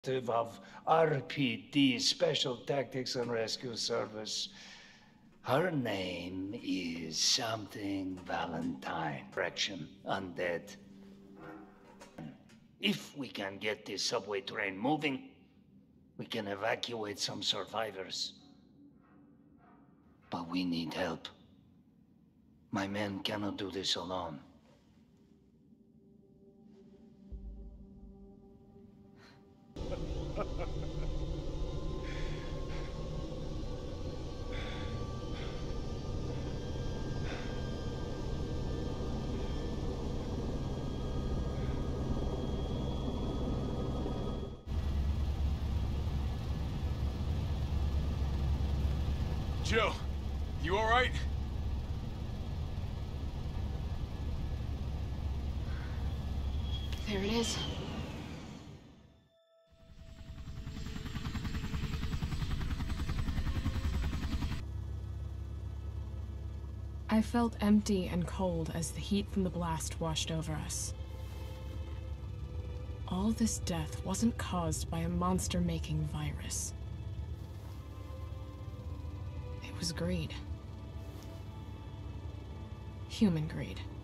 of RPD, Special Tactics and Rescue Service. Her name is something Valentine. Fraction, undead. If we can get this subway train moving, we can evacuate some survivors. But we need help. My men cannot do this alone. Joe, you all right? There it is. I felt empty and cold as the heat from the blast washed over us. All this death wasn't caused by a monster-making virus. It was greed. Human greed.